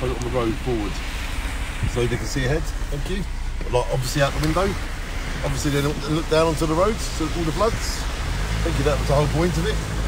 put it on the road forward so they can see ahead. Thank you. Like obviously out the window. Obviously they don't look down onto the roads, so all the floods. Thank you, that was the whole point of it.